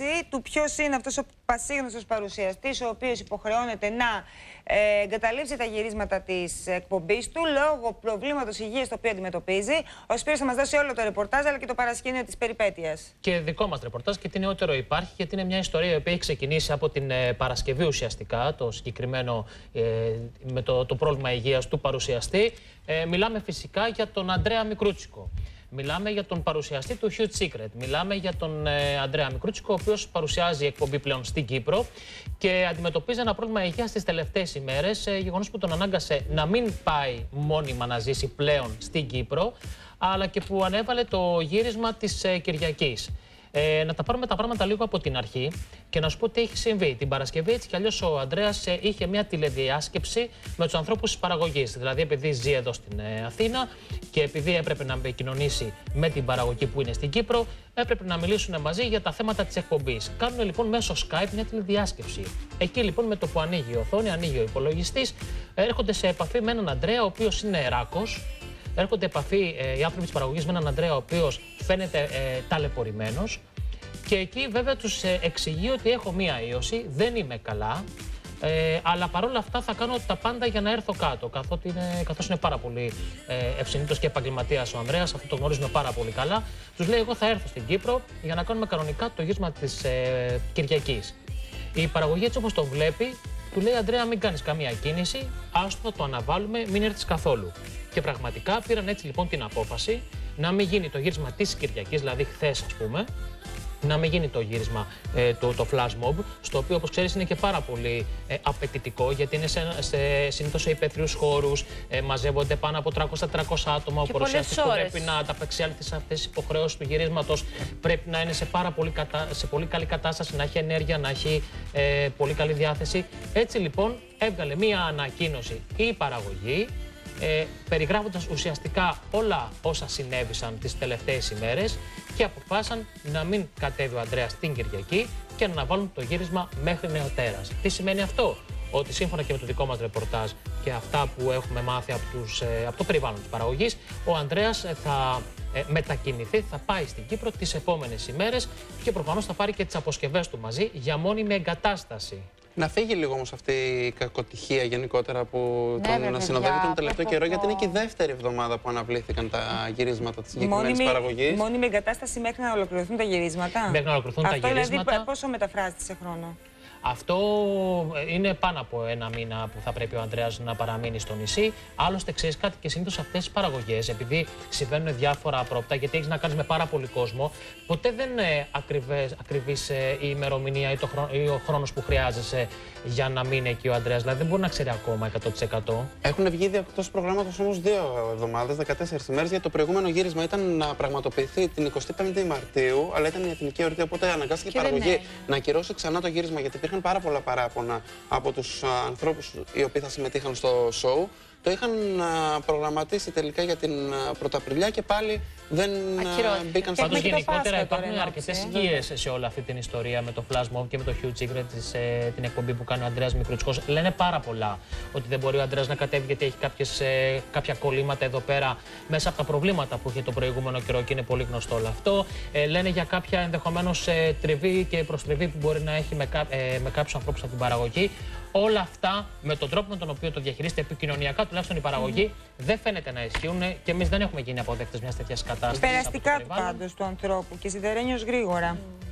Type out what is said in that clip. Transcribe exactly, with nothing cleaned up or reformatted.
του ποιος είναι αυτός ο πασίγνωστος παρουσιαστής, ο οποίος υποχρεώνεται να ε, εγκαταλείψει τα γυρίσματα της εκπομπής του λόγω προβλήματος υγείας το οποίο αντιμετωπίζει. Ο Σπύρος θα μας δώσει όλο το ρεπορτάζ αλλά και το παρασκήνιο της περιπέτειας. Και δικό μας ρεπορτάζ και τι νεότερο υπάρχει, γιατί είναι μια ιστορία η οποία έχει ξεκινήσει από την ε, Παρασκευή ουσιαστικά, το συγκεκριμένο ε, με το, το πρόβλημα υγείας του παρουσιαστή. Ε, μιλάμε φυσικά για τον Αντρέα Μικρούτσικο. Μιλάμε για τον παρουσιαστή του Huge Secret. Μιλάμε για τον ε, Αντρέα Μικρούτσικο, ο οποίος παρουσιάζει εκπομπή πλέον στην Κύπρο και αντιμετωπίζει ένα πρόβλημα υγείας στις τελευταίες ημέρες. Ε, γεγονός που τον ανάγκασε να μην πάει μόνιμα να ζήσει πλέον στην Κύπρο, αλλά και που ανέβαλε το γύρισμα της ε, Κυριακής. Ε, να τα πάρουμε τα πράγματα λίγο από την αρχή και να σου πω τι έχει συμβεί. Την Παρασκευή, έτσι κι αλλιώς, ο Ανδρέας ε, είχε μια τηλεδιάσκεψη με τους ανθρώπους της παραγωγής. Δηλαδή, επειδή ζει εδώ στην ε, Αθήνα και επειδή έπρεπε να επικοινωνήσει με την παραγωγή που είναι στην Κύπρο, έπρεπε να μιλήσουν μαζί για τα θέματα της εκπομπής. Κάνουν λοιπόν μέσω Skype μια τηλεδιάσκεψη. Εκεί λοιπόν, με το που ανοίγει η οθόνη, ανοίγει ο υπολογιστής, έρχονται σε επαφή με έναν Ανδρέα, ο οποίος είναι ράκος. Έρχονται επαφή ε, οι άνθρωποι της παραγωγής με έναν Ανδρέα, ο οποίος φαίνεται ε, ταλαιπωρημένος. Και εκεί βέβαια τους ε, εξηγεί ότι έχω μία ίωση, δεν είμαι καλά, ε, αλλά παρόλα αυτά θα κάνω τα πάντα για να έρθω κάτω. Καθότι είναι, καθώς είναι πάρα πολύ ε, ευσυνείδητος και επαγγελματίας ο Ανδρέας, αυτό το γνωρίζουμε πάρα πολύ καλά. Τους λέει: εγώ θα έρθω στην Κύπρο για να κάνουμε κανονικά το γύρισμα της ε, Κυριακής. Η παραγωγή, έτσι όπως το βλέπει, του λέει: Ανδρέα, μην κάνεις καμία κίνηση, άστο, θα το αναβάλουμε, μην έρθεις καθόλου. Και πραγματικά πήραν έτσι λοιπόν την απόφαση να μην γίνει το γύρισμα της Κυριακής, δηλαδή χθες ας πούμε, να μην γίνει το γύρισμα, ε, το, το flash mob, στο οποίο όπως ξέρεις είναι και πάρα πολύ ε, απαιτητικό, γιατί είναι σε, σε, συνήθως σε υπαίθριους χώρους, ε, μαζεύονται πάνω από τριακόσια με τετρακόσια άτομα, ο παρουσιαστής που πρέπει να ανταπεξέλθει σε αυτές τις υποχρεώσεις του γυρίσματος, πρέπει να είναι σε, πάρα πολύ, κατα... σε πολύ καλή κατάσταση, να έχει ενέργεια, να έχει ε, πολύ καλή διάθεση. Έτσι λοιπόν έβγαλε μία ανακοίνωση η παραγωγή, Ε, περιγράφοντας ουσιαστικά όλα όσα συνέβησαν τις τελευταίες ημέρες και αποφάσισαν να μην κατέβει ο Ανδρέας την Κυριακή και να αναβάλουν το γύρισμα μέχρι νεοτέρας. Τι σημαίνει αυτό? Ότι σύμφωνα και με το δικό μας ρεπορτάζ και αυτά που έχουμε μάθει από, τους, ε, από το περιβάλλον της παραγωγής, ο Ανδρέας θα ε, μετακινηθεί, θα πάει στην Κύπρο τις επόμενες ημέρες και προφανώς θα πάρει και τις αποσκευές του μαζί για μόνιμη εγκατάσταση. Να φύγει λίγο όμως αυτή η κακοτυχία γενικότερα που ναι, τον ναι, συνοδεύει τον τελευταίο καιρό, πω. γιατί είναι και η δεύτερη εβδομάδα που αναβλήθηκαν τα γυρίσματα της συγκεκριμένης παραγωγής. Μόνιμη εγκατάσταση μέχρι να ολοκληρωθούν τα γυρίσματα. Μέχρι να ολοκληρωθούν Αυτό τα γυρίσματα. Δηλαδή πόσο μεταφράζεται σε χρόνο? Αυτό είναι πάνω από ένα μήνα που θα πρέπει ο Ανδρέας να παραμείνει στο νησί. Άλλωστε, ξέρεις κάτι, και συνήθως αυτές τις παραγωγές, επειδή συμβαίνουν διάφορα απρόπτα, γιατί έχεις να κάνεις με πάρα πολύ κόσμο, ποτέ δεν είναι ακριβές, ακριβής η ημερομηνία ή, το χρόνο, ή ο χρόνος που χρειάζεσαι για να μείνει εκεί ο Ανδρέας. Δηλαδή, δεν μπορεί να ξέρει ακόμα εκατό τοις εκατό. Έχουν βγει ήδη εκτός προγράμματος όμως δύο εβδομάδες, δεκατέσσερις ημέρες, γιατί το προηγούμενο γύρισμα ήταν να πραγματοποιηθεί την εικοστή πέμπτη Μαρτίου, αλλά ήταν η εθνική εορτή, οπότε αναγκάστηκε η παραγωγή ναι. να ακυρώσει ξανά το γύρισμα, γιατί υπήρχαν πάρα πολλά παράπονα από τους α, ανθρώπους οι οποίοι θα συμμετείχαν στο show. Το είχαν α, προγραμματίσει τελικά για την Πρωταπριλιά και πάλι δεν α, μπήκαν στα Πάντως γενικότερα υπάρχουν τώρα, αρκετές ε, σκιές σε όλη αυτή την ιστορία με το Flash Mob και με το Huge Secret, της, ε, την εκπομπή που κάνει ο Ανδρέας Μικρούτσικος. Λένε πάρα πολλά ότι δεν μπορεί ο Ανδρέας να κατέβει γιατί έχει κάποιες, ε, κάποια κολλήματα εδώ πέρα μέσα από τα προβλήματα που είχε το προηγούμενο καιρό και είναι πολύ γνωστό όλο αυτό. Ε, λένε για κάποια ενδεχομένως ε, τριβή και προστριβή που μπορεί να έχει με, κά, ε, με κάποιους ανθρώπους από την παραγωγή. Όλα αυτά με τον τρόπο με τον οποίο το διαχειρίζεται επικοινωνιακά, τουλάχιστον η παραγωγή, mm. δεν φαίνεται να ισχύουν και εμείς δεν έχουμε γίνει αποδέκτες μιας τέτοιας κατάστασης. Περαστικά του πάντως του ανθρώπου και σιδερένιος γρήγορα. Mm.